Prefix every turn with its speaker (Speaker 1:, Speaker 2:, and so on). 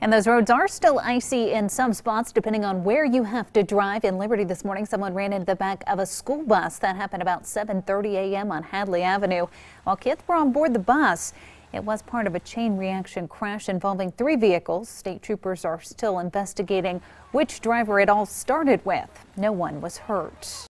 Speaker 1: And those roads are still icy in some spots, depending on where you have to drive. In Liberty this morning, someone ran into the back of a school bus. That happened about 7:30 a.m. on Hadley Avenue. While kids were on board the bus, it was part of a chain reaction crash involving 3 vehicles. State troopers are still investigating which driver it all started with. No one was hurt.